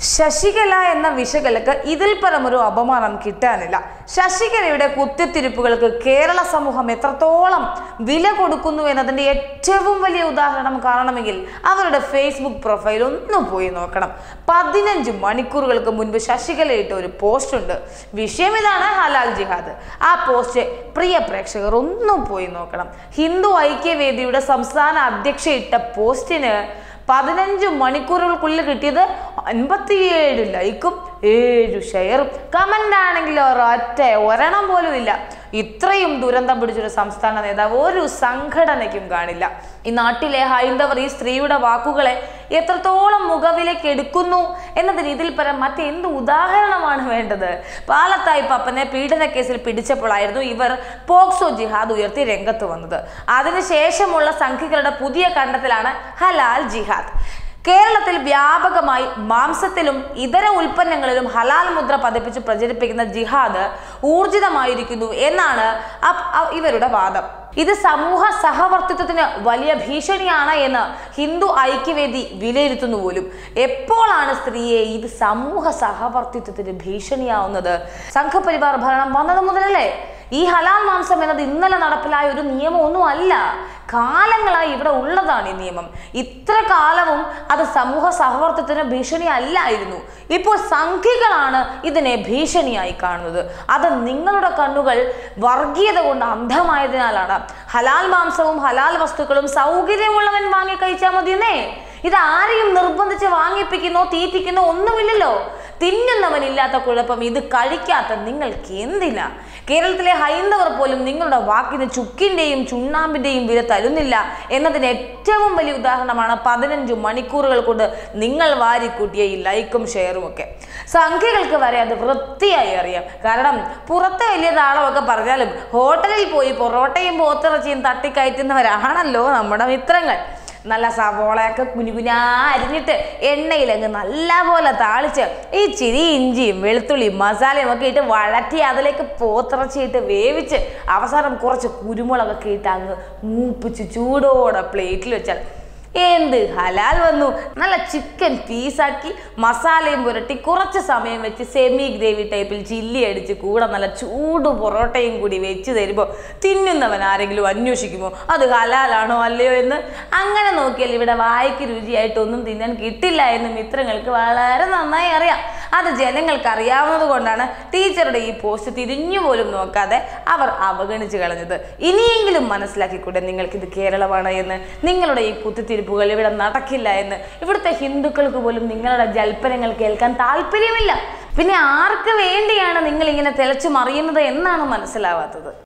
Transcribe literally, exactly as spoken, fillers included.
ശശികല എന്ന വിശകലക്ക് ഇതിൽ പരമൊരു അപമാനം കിട്ടാനില്ല. ശശികലയുടെ കുത്തിത്തിരിപ്പുകൾക്ക് കേരള സമൂഹം എത്രത്തോളം വില കൊടുക്കുന്നു എന്നതിൻ്റെ ഏറ്റവും വലിയ ഉദാഹരണം കാണണമെങ്കിൽ അവരുടെ ഫേസ്ബുക്ക് പ്രൊഫൈൽ ഒന്ന് പോയി നോക്കണം. പതിനഞ്ച് മണിക്കൂറുകൾക്ക് മുൻപ് ശശികല ഇട്ട ഒരു പോസ്റ്റ് ഉണ്ട്. വിഷയം ഇതാണ്, ഹലാൽ ജിഹാദ്. ആ പോസ്റ്റ് പ്രിയ പ്രേക്ഷകർ ഒന്നും പോയി നോക്കണം. ഹിന്ദു ഐക്യവേദിയുടെ സംസ്ഥാന അധ്യക്ഷ ഇട്ട പോസ്റ്റിന് പതിനഞ്ച് മണിക്കൂറുകൾക്കുള്ളിൽ കിട്ടിയത് അൻപത്തിയേഴ് ലൈക്കും ഏഴു ഷെയറും. കമന്റ് ആണെങ്കിൽ ഒരൊറ്റ ഒരെണ്ണം പോലും ഇല്ല. ഇത്രയും ദുരന്തം പിടിച്ചൊരു സംസ്ഥാന നേതാവ് ഒരു സംഘടനയ്ക്കും കാണില്ല. ഈ നാട്ടിലെ ഹൈന്ദവർ ഈ സ്ത്രീയുടെ വാക്കുകളെ എത്രത്തോളം മുഖവിലേക്ക് എടുക്കുന്നു എന്നതിന് ഇതിൽ പരം മറ്റെന്ത് ഉദാഹരണമാണ് വേണ്ടത്? പാലത്തായി പപ്പനെ പീഡന കേസിൽ പിടിച്ചപ്പോഴായിരുന്നു ഇവർ പോക്സോ ജിഹാദ് ഉയർത്തി രംഗത്ത് വന്നത്. അതിനുശേഷമുള്ള സംഖ്യകളുടെ പുതിയ കണ്ടെത്തലാണ് ഹലാൽ ജിഹാദ്. കേരളത്തിൽ വ്യാപകമായി മാംസത്തിലും ഇതര ഉൽപ്പന്നങ്ങളിലും ഹലാൽ മുദ്ര പതിപ്പിച്ച് പ്രചരിപ്പിക്കുന്ന ജിഹാദ് ഊർജിതമായിരിക്കുന്നു എന്നാണ് ഇവരുടെ വാദം. ഇത് സമൂഹ സഹവർത്തിത്വത്തിന് വലിയ ഭീഷണിയാണ് എന്ന് ഹിന്ദു ഐക്യവേദി വിലയിരുത്തുന്നു പോലും. എപ്പോഴാണ് സ്ത്രീയെ ഇത് സമൂഹ സഹവർത്തിത്വത്തിന് ഭീഷണിയാവുന്നത്? സംഘപരിവാർ ഭരണം വന്നത് മുതലല്ലേ? ഈ ഹലാൽ മാംസം എന്നത് ഇന്നലെ നടപ്പിലായ ഒരു നിയമമൊന്നും അല്ല, കാലങ്ങളായി ഇവിടെ ഉള്ളതാണ് ഈ നിയമം. ഇത്ര കാലവും അത് സമൂഹ സഹവർത്തിത്വത്തിന് ഭീഷണി അല്ലായിരുന്നു. ഇപ്പോൾ സംഖ്യകളാണ് ഇതിനെ ഭീഷണിയായി കാണുന്നത്. അത് നിങ്ങളുടെ കണ്ണുകൾ വർഗീയത കൊണ്ട് അന്ധമായതിനാലാണ്. ഹലാൽ മാംസവും ഹലാൽ വസ്തുക്കളും സൗകര്യമുള്ളവൻ വാങ്ങി കഴിച്ചാൽ മതിയെന്നേ. ഇത് ആരെയും നിർബന്ധിച്ച് വാങ്ങിപ്പിക്കുന്നോ തീറ്റിക്കുന്നോ ഒന്നുമില്ലല്ലോ. തിന്നുന്നവനില്ലാത്ത കുഴപ്പം ഇത് കഴിക്കാത്ത നിങ്ങൾക്ക് എന്തില്ല? കേരളത്തിലെ ഹൈന്ദവർ പോലും നിങ്ങളുടെ വാക്കിന് ചുക്കിൻ്റെയും ചുണ്ണാമ്പിൻ്റെയും വില തരുന്നില്ല എന്നതിന് ഏറ്റവും വലിയ ഉദാഹരണമാണ് പതിനഞ്ച് മണിക്കൂറുകൾ കൊണ്ട് നിങ്ങൾ വാരിക്കൂട്ടിയ ഈ ലൈക്കും ഷെയറും ഒക്കെ. സംഖ്യകൾക്ക് വരെ അത് വൃത്തിയായി അറിയാം. കാരണം പുറത്തെ വലിയ താളമൊക്കെ പറഞ്ഞാലും ഹോട്ടലിൽ പോയി പൊറോട്ടയും പോത്തിറച്ചിയും തട്ടിക്കയറ്റുന്നവരാണല്ലോ നമ്മുടെ മിത്രങ്ങൾ. നല്ല സവോളയൊക്കെ കുനുകുനാ അരിഞ്ഞിട്ട് എണ്ണയിലങ്ങ് നല്ല പോലെ താളിച്ച് ഈ ചിരി ഇഞ്ചിയും വെളുത്തുള്ളിയും മസാലയും ഒക്കെ ഇട്ട് വഴറ്റി അതിലേക്ക് പോത്തിറച്ചിയിട്ട് വേവിച്ച് അവസാനം കുറച്ച് കുരുമുളകൊക്കെ ഇട്ട് അങ്ങ് മൂപ്പിച്ച് ചൂടോടെ പ്ലേറ്റിൽ വെച്ചാൽ എന്ത് ഹലാൽ വന്നു. നല്ല ചിക്കൻ പീസാക്കി മസാലയും പുരട്ടി കുറച്ച് സമയം വെച്ച് സെമി ഗ്രേവി ടൈപ്പിൽ ചില്ലി അടിച്ച് കൂടെ നല്ല ചൂട് പൊറോട്ടയും കൂടി വെച്ച് തരുമ്പോൾ തിന്നുന്നവൻ ആരെങ്കിലും അന്വേഷിക്കുമോ അത് ഹലാലാണോ അല്ലയോ എന്ന്? അങ്ങനെ നോക്കിയാൽ ഇവിടെ വായിക്ക് രുചിയായിട്ടൊന്നും തിന്നാൻ കിട്ടില്ല എന്ന് മിത്രങ്ങൾക്ക് വളരെ നന്നായി അറിയാം. അത് ജനങ്ങൾക്ക് അറിയാവുന്നത് കൊണ്ടാണ് ടീച്ചറുടെ ഈ പോസ്റ്റ് തിരിഞ്ഞു പോലും നോക്കാതെ അവർ അവഗണിച്ച് കളഞ്ഞത്. ഇനിയെങ്കിലും മനസ്സിലാക്കിക്കൂടെ നിങ്ങൾക്കിത് കേരളമാണ് എന്ന്? നിങ്ങളുടെ ഈ കുത്തിത്തിരി ഇവിടെ നടക്കില്ല എന്ന് ഇവിടുത്തെ ഹിന്ദുക്കൾക്ക് പോലും നിങ്ങളുടെ ജൽപ്പനങ്ങൾ കേൾക്കാൻ താല്പര്യമില്ല. പിന്നെ ആർക്ക് വേണ്ടിയാണ് നിങ്ങൾ ഇങ്ങനെ തിളച്ചു മറിയുന്നത് എന്നാണ് മനസ്സിലാവാത്തത്.